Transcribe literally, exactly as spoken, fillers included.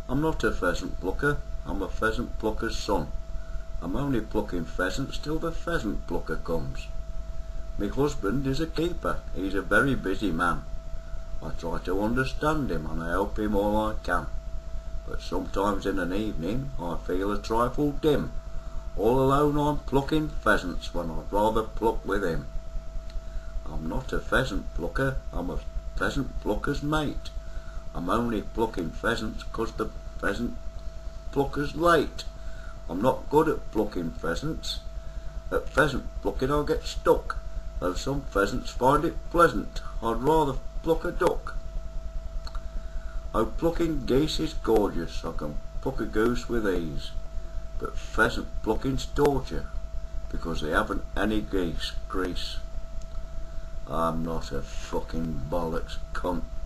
I'm not a pheasant plucker, I'm a pheasant plucker's son. I'm only plucking pheasants till the pheasant plucker comes. My husband is a keeper, he's a very busy man. I try to understand him and I help him all I can. But sometimes in an evening I feel a trifle dim. All alone I'm plucking pheasants when I'd rather pluck with him. I'm not a pheasant plucker, I'm a pheasant plucker's mate. I'm only plucking pheasants 'cause the pheasant plucker's late. I'm not good at plucking pheasants. At pheasant plucking I get stuck, though some pheasants find it pleasant. I'd rather pluck a duck. Oh, plucking geese is gorgeous, I can pluck a goose with ease. But pheasant plucking's torture, because they haven't any geese grease. I'm not a fucking bollocks cunt.